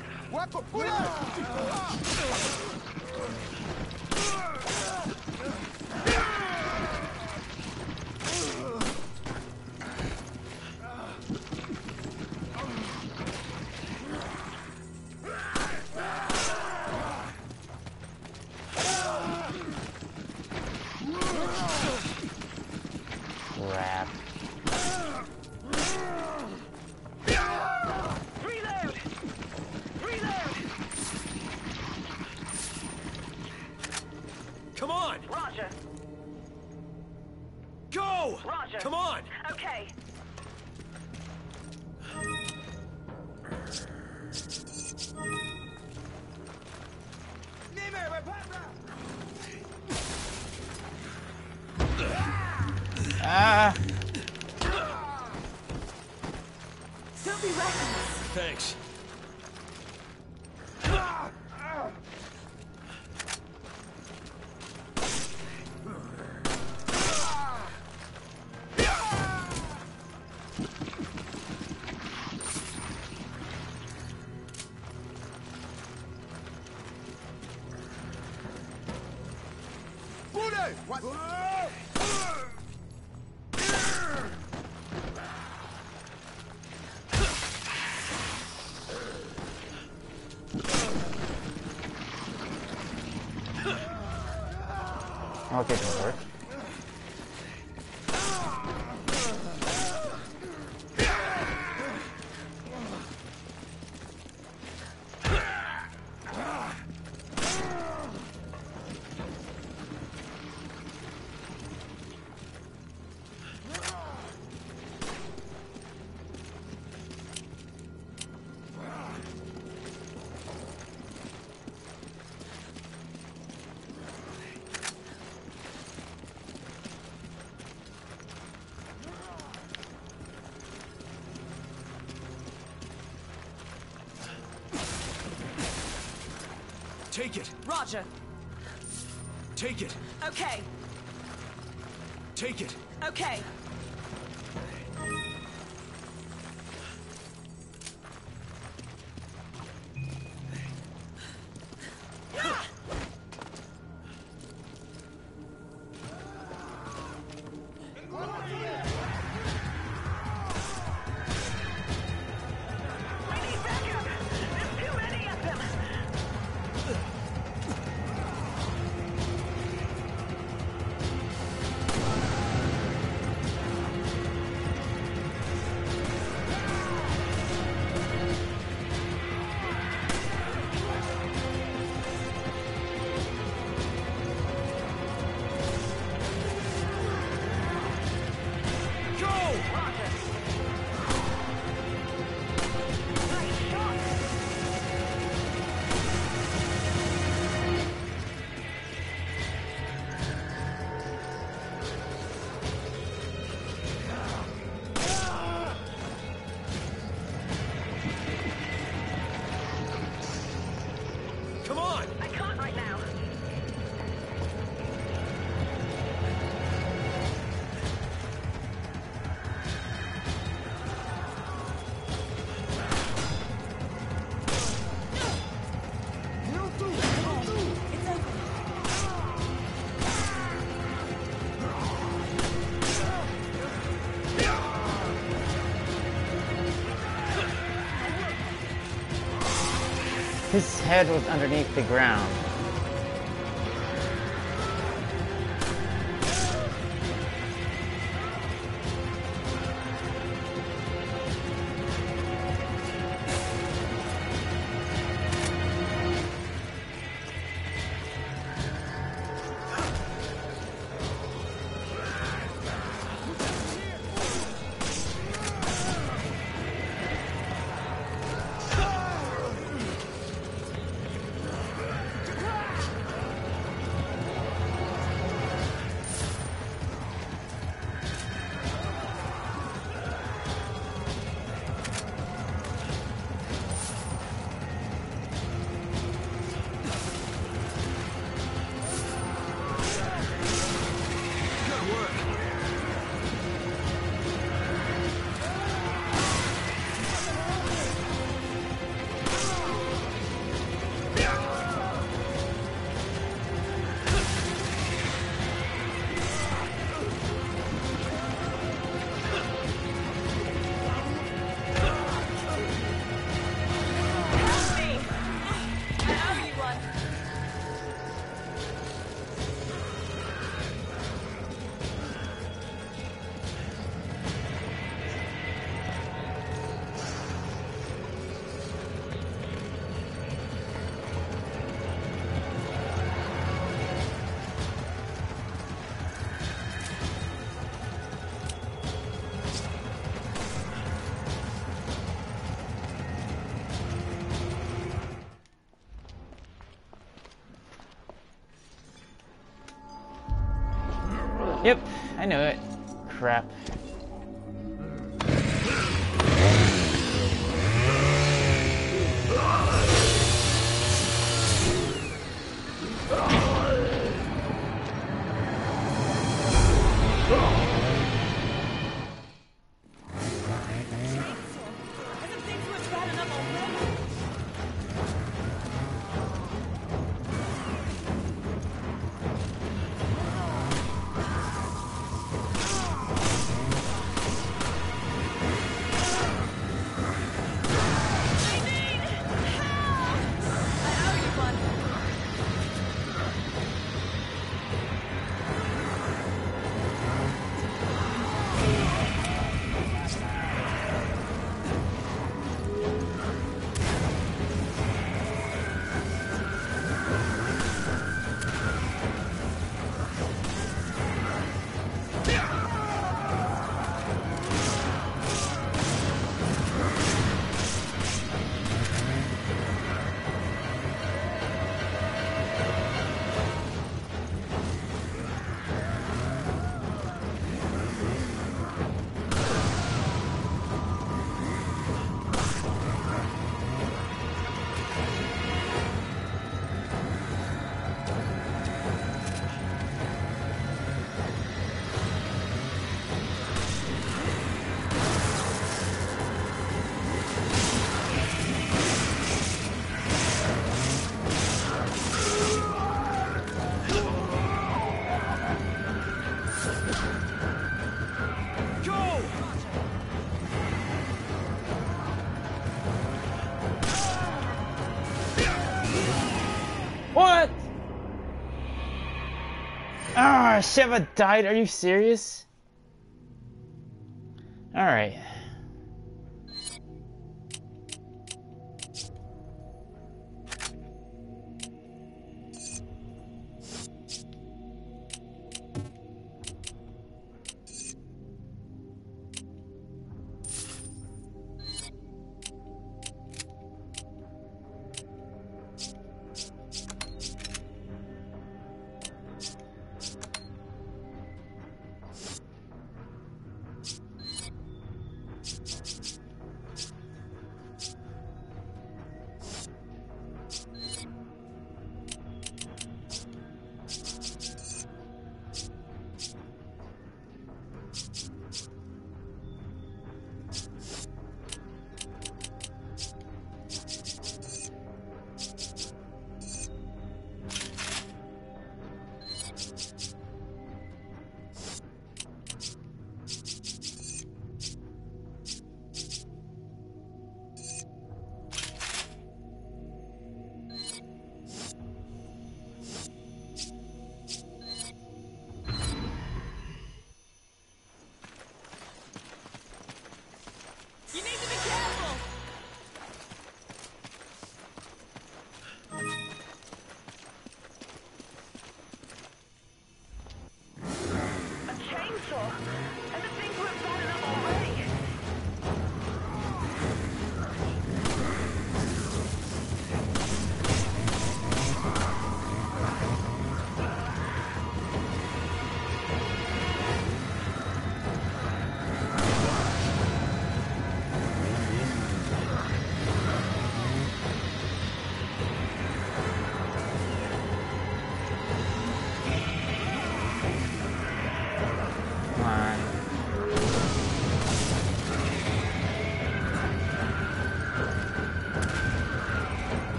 Crap. Reload! Reload! Come on! Roger. Go! Roger. Come on! Okay. Ah! Don't be reckless. Thanks. Okay, it'll work. Take it! Roger. Take it! Okay. Take it! Okay. Come on! I can't right now. It's open. His head was underneath the ground. Yep, I know it. Crap. What? Ah, Sheva died. Are you serious? All right.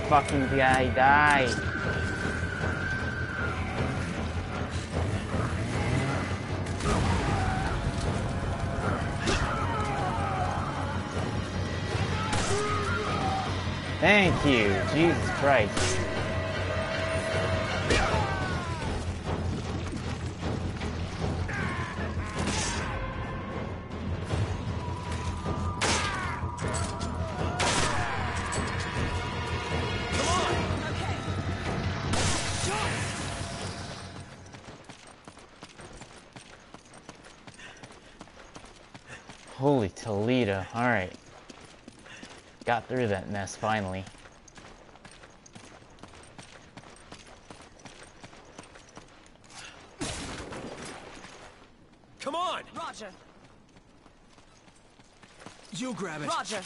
fucking guy die. Thank you, Jesus Christ. Holy Toledo. Alright. Got through that mess finally. Come on! Roger. You grab it. Roger.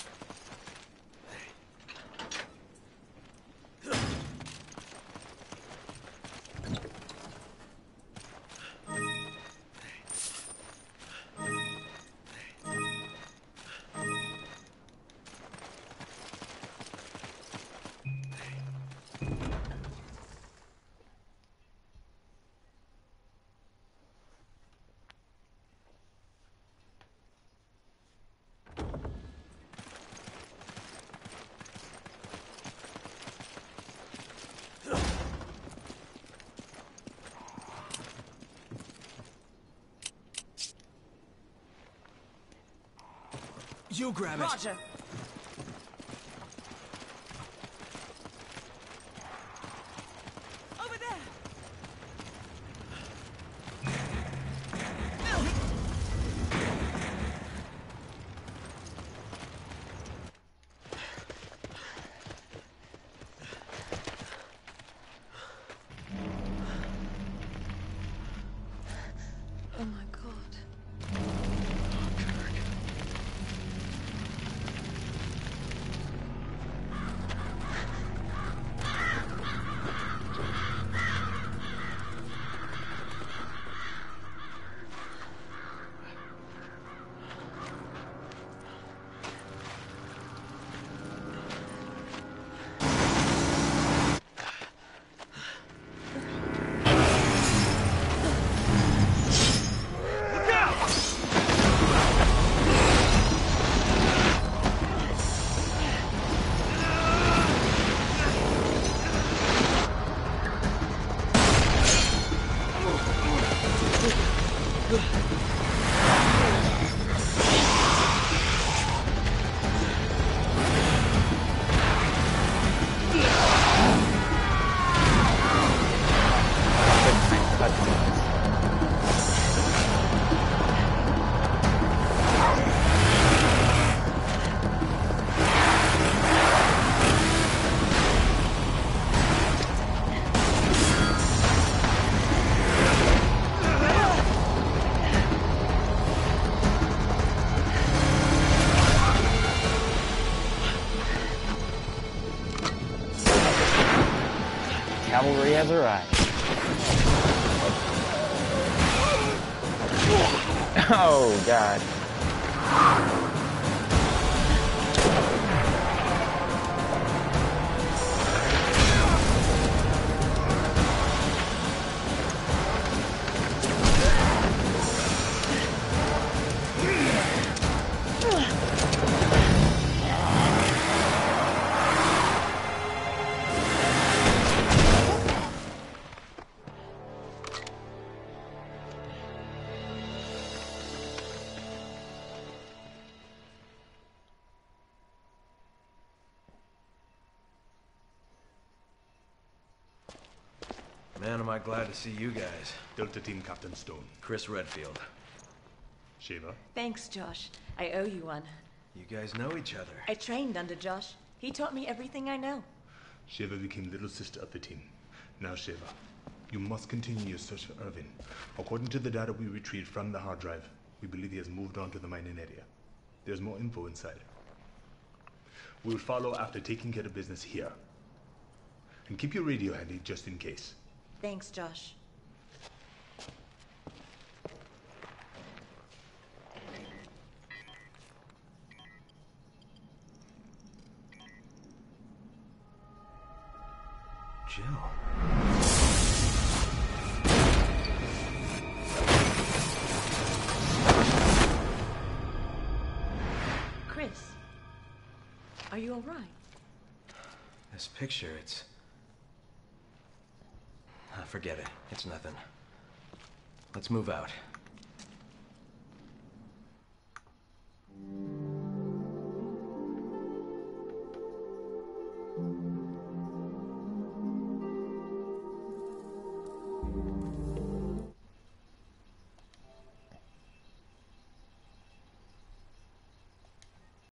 You grab it. Roger. Over there. Oh my God. Cavalry has arrived. Oh, God. Man, am I glad to see you guys. Delta Team Captain Stone. Chris Redfield. Shiva. Thanks, Josh. I owe you one. You guys know each other. I trained under Josh. He taught me everything I know. Shiva became little sister of the team. Now, Shiva, you must continue your search for Irvin. According to the data we retrieved from the hard drive, we believe he has moved on to the mining area. There's more info inside. We'll follow after taking care of business here. And keep your radio handy just in case. Thanks, Josh. Jill. Chris, are you all right? This picture, it's... Ah, forget it. It's nothing. Let's move out. Thank you.